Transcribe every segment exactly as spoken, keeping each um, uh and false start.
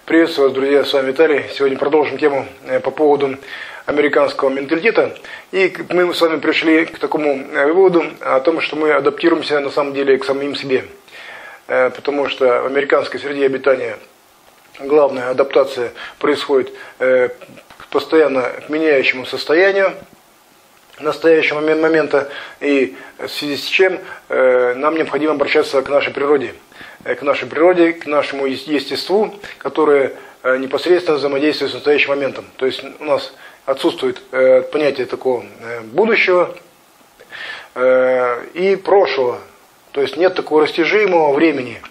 Приветствую вас, друзья, с вами Виталий. Сегодня продолжим тему по поводу американского менталитета. И мы с вами пришли к такому выводу о том, что мы адаптируемся на самом деле к самим себе. Потому что в американской среде обитания главная адаптация происходит постоянно к меняющему состоянию настоящего момента, и в связи с чем нам необходимо обращаться к нашей природе. К нашей природе, к нашему естеству, которое непосредственно взаимодействует с настоящим моментом. То есть у нас отсутствует понятие такого будущего и прошлого. То есть нет такого растяжимого времени.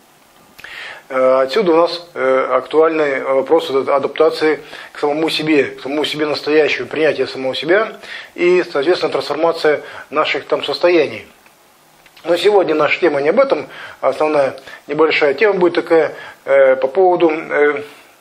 Отсюда у нас актуальный вопрос адаптации к самому себе, к самому себе настоящему, принятие самого себя и, соответственно, трансформация наших там состояний. Но сегодня наша тема не об этом, а основная небольшая тема будет такая э, по поводу э,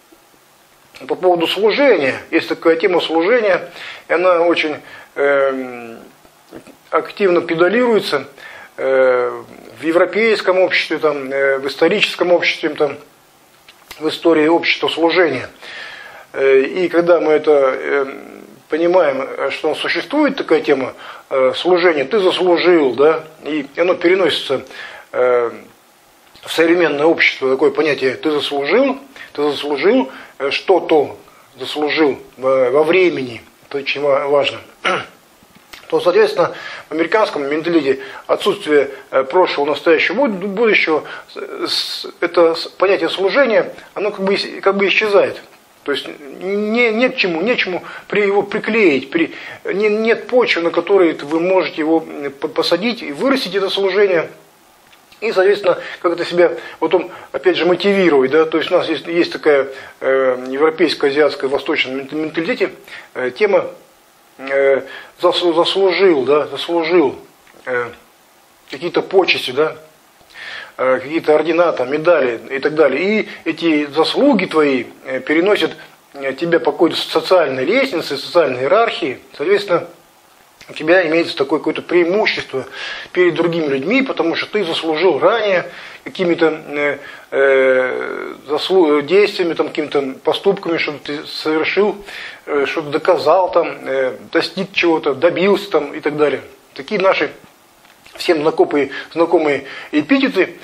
по поводу служения. Есть такая тема служения, и она очень э, активно педалируется э, в европейском обществе, там, э, в историческом обществе, там, в истории общества служения. Э, и когда мы это э, понимаем, что существует такая тема э, служения, ты заслужил, да, и оно переносится э, в современное общество, такое понятие, ты заслужил, ты заслужил э, что-то, заслужил во, во времени, это очень важно, то, соответственно, в американском менталитете отсутствие э, прошлого, настоящего, будущего, это понятие служения, оно как бы, как бы исчезает. То есть не, не к чему, не к чему при его приклеить, при, не, нет почвы, на которой вы можете его посадить и вырастить это служение. И, соответственно, как это себя потом, опять же, мотивировать. Да? То есть у нас есть, есть такая э, европейская, азиатская, восточная менталитете э, тема э, заслужил, да, заслужил э, какие-то почести, да, какие-то ордена, там, медали и так далее. И эти заслуги твои переносят тебя по какой-то социальной лестнице, социальной иерархии. Соответственно, у тебя имеется такое какое-то преимущество перед другими людьми, потому что ты заслужил ранее какими-то э, э, заслу... действиями, там, какими-то поступками, что ты совершил, э, что-то доказал, там, э, достиг чего-то, добился там, и так далее. Такие наши всем знакомые, знакомые эпитеты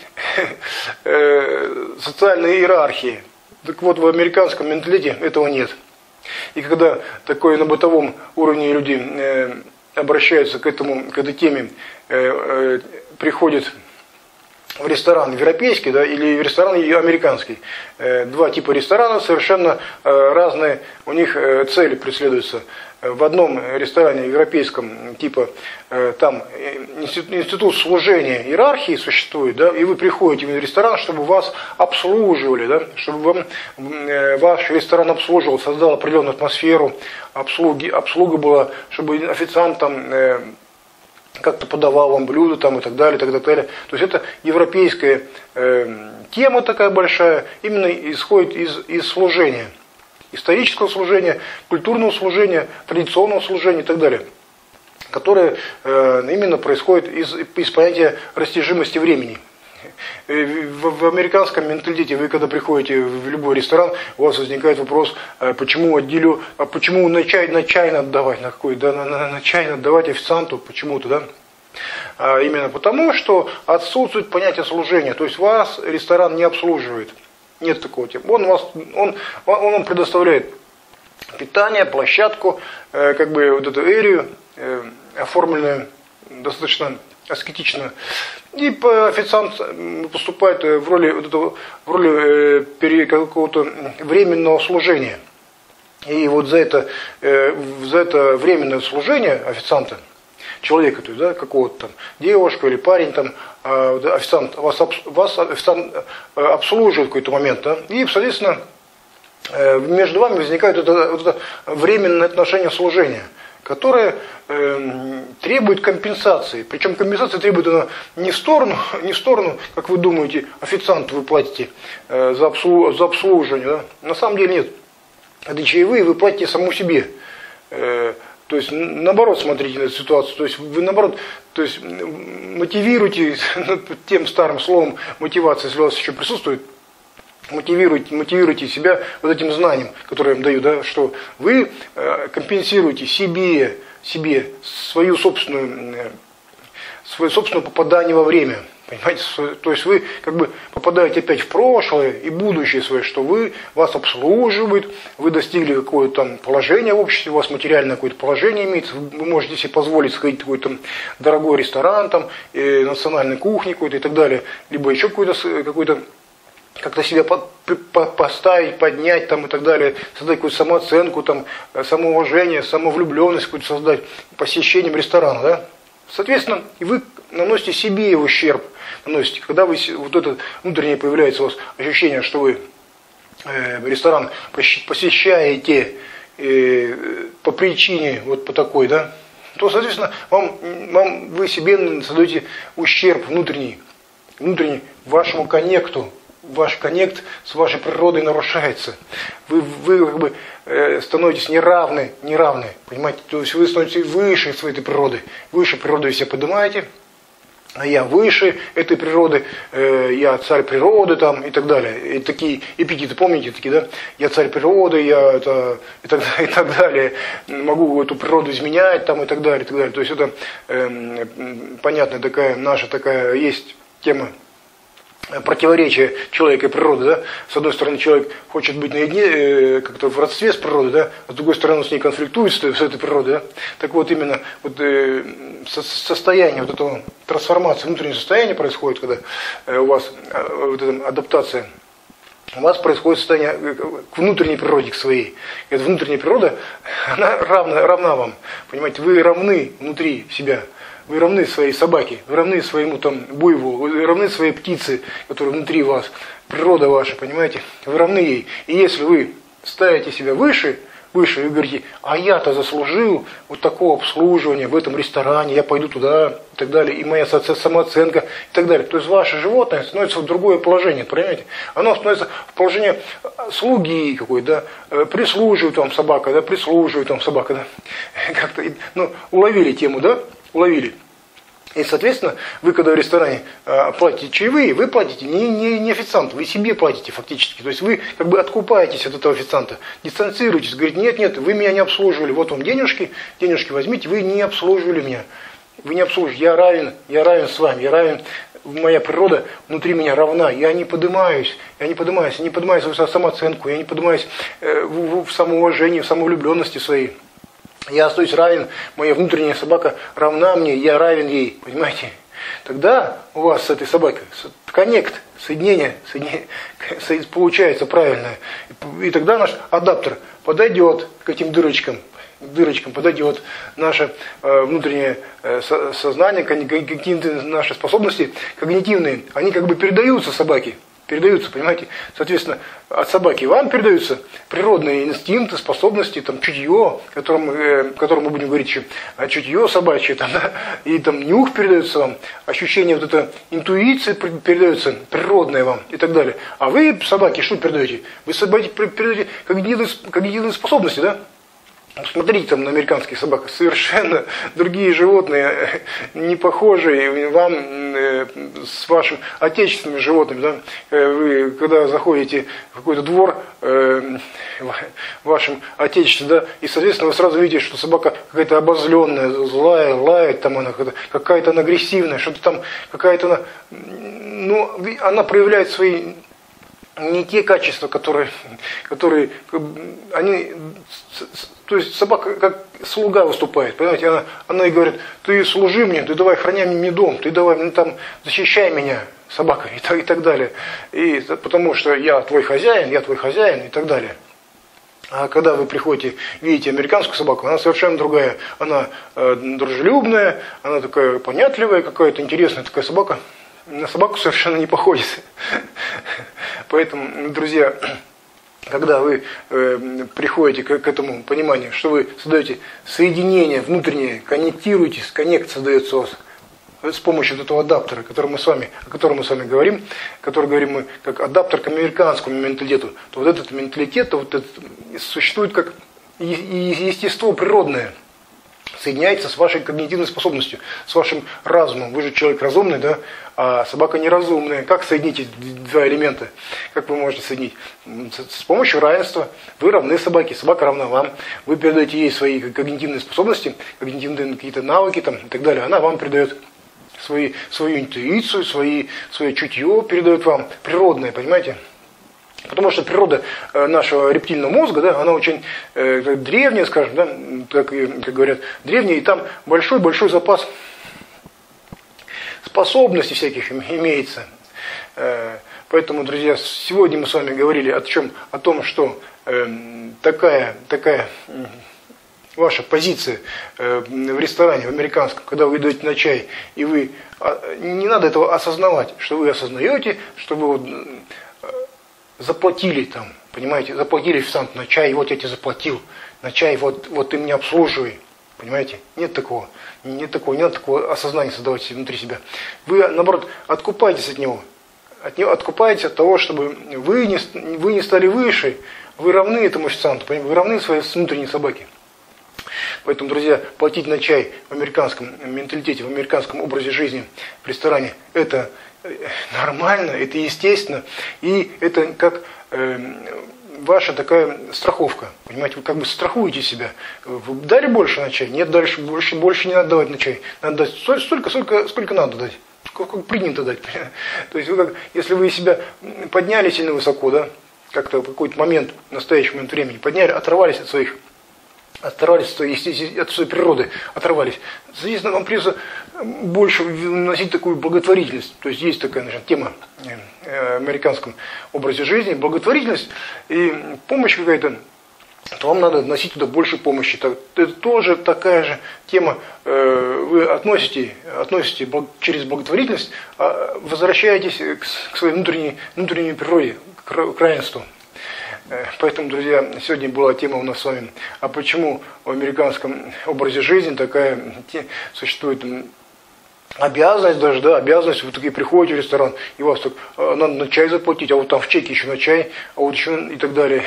э, социальной иерархии. Так вот, в американском менталитете этого нет. И когда такое на бытовом уровне люди э, обращаются к, этому, к этой теме, э, э, приходят в ресторан европейский, да, или в ресторан американский. Э, два типа ресторанов, совершенно э, разные у них э, цели преследуются. В одном ресторане европейском, типа, э, там институт, институт служения иерархии существует, да, и вы приходите в ресторан, чтобы вас обслуживали, да, чтобы вам, э, ваш ресторан обслуживал, создал определенную атмосферу обслуги, обслуга была, чтобы официант там э, как-то подавал вам блюда там, и так далее, и так далее. То есть это европейская э, тема такая большая, именно исходит из, из служения. Исторического служения, культурного служения, традиционного служения и так далее, которое э, именно происходит из, из понятия растяжимости времени. В, в американском менталитете вы, когда приходите в любой ресторан, у вас возникает вопрос, э, почему отделю, а почему на чай, на чай надо давать, на какой, да, на, на, на чай надо давать официанту, почему-то, да? А именно потому, что отсутствует понятие служения, то есть вас ресторан не обслуживает. Нет такого типа. Он, вас, он, он вам предоставляет питание, площадку, э, как бы вот эту эрию, э, оформленную достаточно аскетично. И официант поступает в роли, вот этого, в роли э, какого-то временного служения. И вот за это, э, за это временное служение официанта, человека, то есть, да, какого-то там, девушка или парень, там, э, официант, вас, вас официант обслуживает в какой-то момент, да, и, соответственно, э, между вами возникает вот это, вот это временное отношение служения, которое э, требует компенсации. Причем компенсация требует она не в сторону, не в сторону, как вы думаете, официанту вы платите э, за, обслуг, за обслуживание, да? На самом деле нет. Это чаевые вы платите самому себе. Э, То есть, наоборот, смотрите на эту ситуацию. То есть, вы, наоборот, то есть, мотивируете тем старым словом мотивация, если у вас еще присутствует, мотивируйте, мотивируйте себя вот этим знанием, которое я вам даю, да, что вы э, компенсируете себе, себе свою собственную, э, свое собственное попадание во время. Понимаете, то есть вы как бы попадаете опять в прошлое и будущее свое, что вы, вас обслуживают, вы достигли какое-то там положение в обществе, у вас материальное какое-то положение имеется, вы можете себе позволить сходить в какой-то дорогой ресторан, там, э, национальной кухни какой-то и так далее, либо еще какой-то, какой-то как-то себя поставить, поднять там и так далее, создать какую-то самооценку, там, самоуважение, самовлюбленность какую-то создать посещением ресторана, да? Соответственно, и вы наносите себе ущерб, наносите, когда вы, вот это внутреннее появляется у вас ощущение, что вы э, ресторан посещаете э, по причине, вот по такой, да, то, соответственно, вам, вам, вы себе создаете ущерб внутренний, внутренний вашему коннекту. Ваш коннект с вашей природой нарушается. Вы, вы как бы э, становитесь неравны, неравны, понимаете? То есть вы становитесь выше своей этой природы. Выше природы вы себя поднимаете, а я выше этой природы, э, я царь природы там и так далее. И такие эпитеты, помните, такие, да? Я царь природы, я это, и, так, и так далее. Могу эту природу изменять там и так далее, и так далее. То есть это э, понятная такая, наша такая есть тема противоречие человека и природы, да? С одной стороны, человек хочет быть наедине, э, как-то в родстве с природой, да? А с другой стороны, он с ней конфликтует, с этой природой, да? Так вот, именно вот, э, со состояние вот этого трансформации, внутреннее состояние происходит, когда э, у вас э, вот эта адаптация, у вас происходит состояние к внутренней природе, к своей. Эта внутренняя природа, она равна, равна вам, понимаете, вы равны внутри себя. Вы равны своей собаке, вы равны своему там буйволу, вы равны своей птице, которая внутри вас, природа ваша, понимаете? Вы равны ей. И если вы ставите себя выше, выше, и говорите, а я-то заслужил вот такого обслуживания в этом ресторане, я пойду туда, и так далее, и моя самооценка, и так далее. То есть ваше животное становится в другое положение, понимаете? Оно становится в положение слуги какой-то, да, прислуживает вам собака, да, прислуживает вам собака, да. Как-то, ну, уловили тему, да? Уловили. И, соответственно, вы, когда в ресторане э, платите чаевые, вы платите не, не, не официанту, вы себе платите фактически. То есть вы как бы откупаетесь от этого официанта, дистанцируетесь, говорите, нет, нет, вы меня не обслуживали, вот вам денежки, денежки возьмите, вы не обслуживали меня. Вы не обслуживаете, я равен, я равен с вами, я равен, моя природа внутри меня равна, я не поднимаюсь, я не поднимаюсь, я не поднимаюсь в самооценку, я не поднимаюсь э, в, в самоуважении, в самовлюбленности своей. Я остаюсь равен, моя внутренняя собака равна мне, я равен ей, понимаете? Тогда у вас с этой собакой коннект, соединение, соединение получается правильное. И тогда наш адаптер подойдет к этим дырочкам, дырочкам подойдет наше э, внутреннее э, сознание, какие-то наши способности когнитивные, они как бы передаются собаке. Передаются, понимаете? Соответственно, от собаки вам передаются природные инстинкты, способности, там, чутье, о котором, э, о котором мы будем говорить еще, а чутье собачье, там, да, и там нюх передается вам, ощущение вот это интуиции передается, природное вам и так далее. А вы собаке что передаете? Вы собаке передаете когнитивные, когнитивные способности, да? Смотрите там на американских собак, совершенно другие животные, не похожие вам э, с вашими отечественными животными. Да? Вы когда заходите в какой-то двор э, вашим отечественным, да, и, соответственно, вы сразу видите, что собака какая-то обозленная, злая, лает, там она какая-то она агрессивная, что-то там какая-то она, ну, она проявляет свои не те качества, которые, которые они, то есть собака как слуга выступает, понимаете, она, она и говорит, ты служи мне, ты давай храня мне дом, ты давай ну, там защищай меня, собака, и так, и так далее, и, потому что я твой хозяин, я твой хозяин, и так далее. А когда вы приходите, видите американскую собаку, она совершенно другая, она э, дружелюбная, она такая понятливая, какая-то интересная такая собака. На собаку совершенно не походит. Поэтому, друзья, когда вы э, приходите к, к этому пониманию, что вы создаете соединение внутреннее, коннектируетесь, коннект создается у вас с помощью вот этого адаптера, который мы с вами, о котором мы с вами говорим, который говорим мы как адаптер к американскому менталитету, то вот этот менталитет, то вот этот, существует как естество природное. соединяется с вашей когнитивной способностью, с вашим разумом. Вы же человек разумный, да, а собака неразумная. Как соединить эти два элемента? Как вы можете соединить? С помощью равенства. Вы равны собаке, собака равна вам. Вы передаете ей свои когнитивные способности, когнитивные какие-то навыки там, и так далее. Она вам передает свои, свою интуицию, свои, свое чутье передает вам. Природное, понимаете? Потому что природа нашего рептильного мозга, да, она очень э, древняя, скажем, да, как, как говорят, древняя, и там большой-большой запас способностей всяких имеется. Э, поэтому, друзья, сегодня мы с вами говорили о чем? О том, что э, такая, такая э, ваша позиция э, в ресторане, в американском, когда вы идете на чай, и вы, э, не надо этого осознавать, что вы осознаете, что вы вот, заплатили там, понимаете, заплатили в сам на чай, вот я тебе заплатил, на чай, вот, вот ты меня обслуживай, понимаете, нет такого, нет такого, не надо такого осознания создавать внутри себя. Вы, наоборот, откупаетесь от него, от него откупаетесь от того, чтобы вы не, вы не стали выше, вы равны этому официанту, вы равны своей внутренней собаке. Поэтому, друзья, платить на чай в американском менталитете, в американском образе жизни в ресторане, это нормально, это естественно, и это как э, ваша такая страховка, понимаете, вы как бы страхуете себя. Вы дали больше на чай? Нет, дальше больше, больше не надо давать на чай. Надо дать столько, сколько, сколько надо дать, сколько принято дать. То есть, вы как, если вы себя подняли сильно высоко, да, как-то в какой-то момент, в настоящий момент времени, подняли, оторвались от своих оторвались от своей, от своей природы, оторвались. Здесь вам придется больше носить такую благотворительность. То есть есть такая, значит, тема в американском образе жизни, благотворительность и помощь какая-то, то вам надо носить туда больше помощи. Это тоже такая же тема. Вы относите, относите через благотворительность, возвращаетесь к своей внутренней, внутренней природе, к равенству. Поэтому, друзья, сегодня была тема у нас с вами, а почему в американском образе жизни такая существует обязанность даже, да, обязанность, вы такие приходите в ресторан, и вас так, надо на чай заплатить, а вот там в чеке еще на чай, а вот еще и так далее.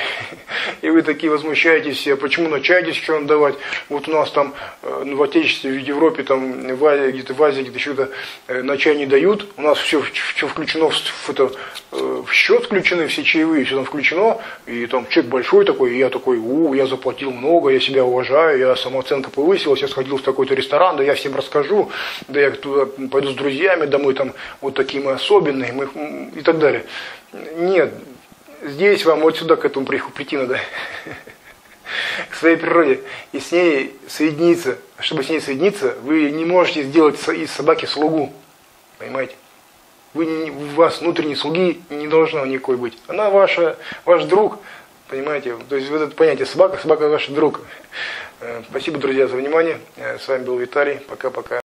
И вы такие возмущаетесь, а почему на чай здесь еще надо давать? Вот у нас там в Отечестве, в Европе, там в Азии, где-то в Азии, где-то что-то на чай не дают, у нас все, все включено, в, это, в счет включены, все чаевые, все там включено, и там чек большой такой, и я такой, у, я заплатил много, я себя уважаю, я самооценка повысилась, я сходил в такой-то ресторан, да я всем расскажу, да я туда пойду с друзьями домой, там вот такие мы особенные, мы, и так далее. Нет, здесь вам вот сюда к этому прийти надо, к своей природе, и с ней соединиться. Чтобы с ней соединиться, вы не можете сделать из собаки слугу, понимаете? Вы, у вас внутренней слуги не должно никакой быть. Она ваша, ваш друг, понимаете? То есть вот это понятие собака, собака ваш друг. Спасибо, друзья, за внимание. С вами был Виталий. Пока-пока.